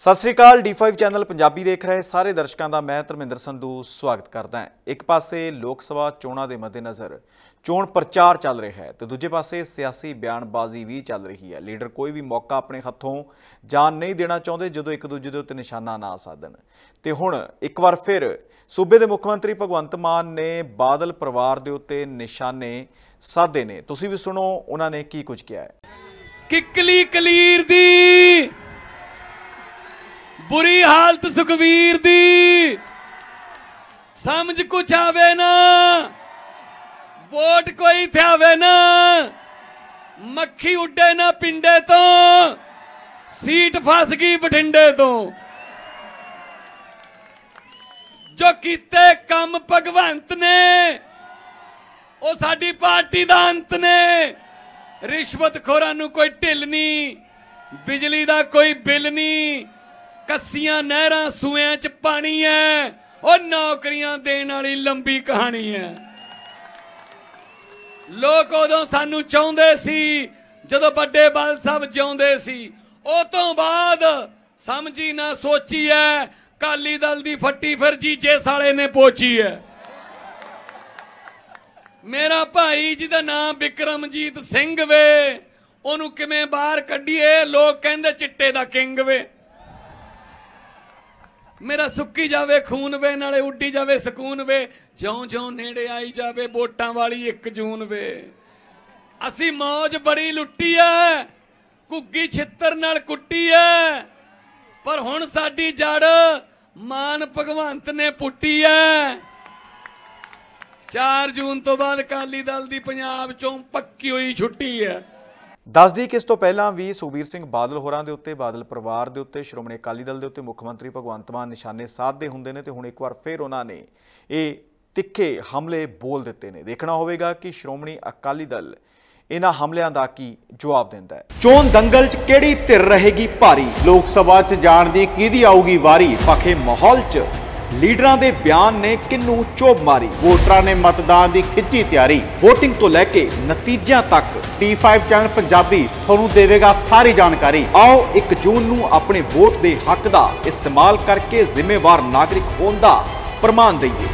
सत श्री अकाल। D5 channel Punjabi देख रहे सारे दर्शकों का मैं धर्मिंदर संधू स्वागत करदा है। एक पासे लोक सभा चोणां दे मद्देनज़र चोण प्रचार चल रहा है तो दूजे पासे सियासी बयानबाजी भी चल रही है। लीडर कोई भी मौका अपने हथों जान नहीं देना चाहते जो एक दूजे के उत्ते निशाना ना साधन। तो हुण एक बार फिर सूबे के मुख्यमंत्री भगवंत मान ने बादल परिवार के उत्ते निशाने साधे ने। तुसीं भी सुनो उन्होंने की कुछ किया है। किकली कलीर दी बुरी हालत सुखवीर दी समझ कुछ आवे ना वोट कोई थे ना मक्खी उड्डे ना पिंडे तो सीट फस गई बठिंडे तो जो कीते कम भगवंत ने वो साडी पार्टी दा अंत ने। रिश्वतखोरां नूं कोई ढिल नहीं, बिजली दा कोई बिल नहीं, कस्सियां नहरां सूएं च पानी है और नौकरियां देण वाली लंबी कहानी है। लोग उदों सानू चाहुंदे सी जदों बड़े बाल साहब जिउंदे सी, ओ तो बाद समझी ना सोची है अकाली दल दी फट्टी फिर जीजे साले ने पोची है। मेरा भाई जिहदा नाम बिक्रमजीत सिंह वे ओनू किवें बाहर कढीए, लोग कहंदे चिट्टे दा किंग वे। मेरा सुक्की जावे खून वे नाले उड्डी जावे सकून वे, ज्यों ज्यों नेड़े आई जावे वोटां वाली 1 जून वे। असी मौज बड़ी लुट्टी है, घुग्गी छित्तर नाल कुट्टी है, पर हुण साडी जड़ मान भगवंत ने पुट्टी है। 4 जून तो बाद अकाली दल दी पंजाब चों पक्की हुई छुट्टी है। दस दी कि इस तो पहला भी सुखबीर सिंह बादल होरां दे उत्ते बादल परिवार दे उत्ते श्रोमणी अकाली दल दे उत्ते मुख मंत्री भगवंत मान निशाने साधदे हुंदे ने ते हुण एक बार फिर उन्होंने ये तिखे हमले बोल दिते ने। देखना होवेगा कि श्रोमणी अकाली दल इन्हां हमलियां दा की जवाब दिंदा है। चोण दंगल च किहड़ी धिर रहेगी भारी, लोक सभा च जाण दी किहदी आऊगी वारी, पखे माहौल च लीडरां दे बयान ने किन्नू चोभ मारी, वोटरां ने मतदान दी खिच्ची तैयारी, वोटिंग तो लैके नतीजियां तक D5 चैनल पंजाबी तुहानू देवेगा सारी जानकारी। आओ 1 जून नू अपने वोट दे हक दा इस्तेमाल करके जिम्मेवार नागरिक होण दा प्रमाण दईए।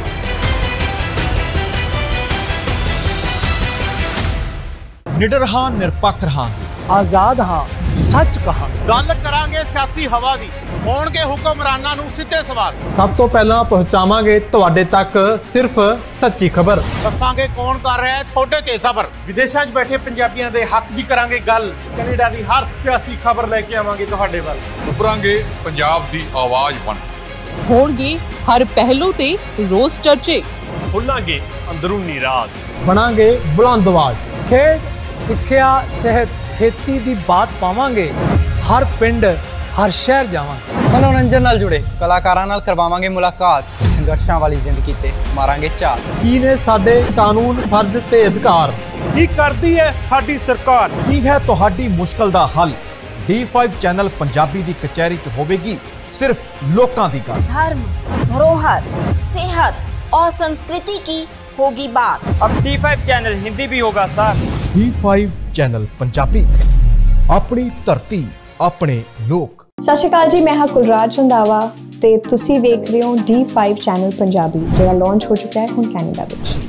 निडर हां, निरपक्ष रहांगे, आजाद हां, सच कहांगे। गल करांगे सियासी हवा दी, होणगे हुक्मरानां नूं सिद्धे सवाल। सब तो पहला पहुंचावांगे तुहाडे तक सिर्फ सच्ची खबर। दसांगे कौन कर रहा है थोड़े ते सबर। विदेशां 'च बैठे पंजाबियां दे हक दी करांगे गल, कनेडा दी हर सियासी खबर लेके आवांगे तुहाडे वल। उभरांगे पंजाब दी आवाज बन, होणगे हर पहलू ते रोज चर्चे, खुलांगे अंदरूनी राज, बनांगे बुलंद आवाज। खेड सिक्ख्या सेहत खेती दी बात पावांगे, हर पिंड हर शहर जावांगे। मनोरंजन नाल जुड़े कलाकारां नाल करवावांगे मुलाकात, संघर्षां वाली जिंदगी ते मारांगे चाल। की ने साडे कानून फर्ज ते अधिकार, की करदी है साडी सरकार, की है तुहाडी मुश्किल दा हल। D5 चैनल पंजाबी दी कचहरी च होवेगी सिर्फ लोकां दी गल। धर्म, धरोहर, सेहत और संस्कृति की होगी बात। अब D5 चैनल हिंदी भी होगा सर। D5 चैनल पंजाबी, अपनी धरती अपने लोक। सत श्री अकाल जी, मैं हाँ कुलराज रंधावा ते तुसी देख रहे हो D5 चैनल पंजाबी, जो लॉन्च हो चुका है हुण कैनेडा विच।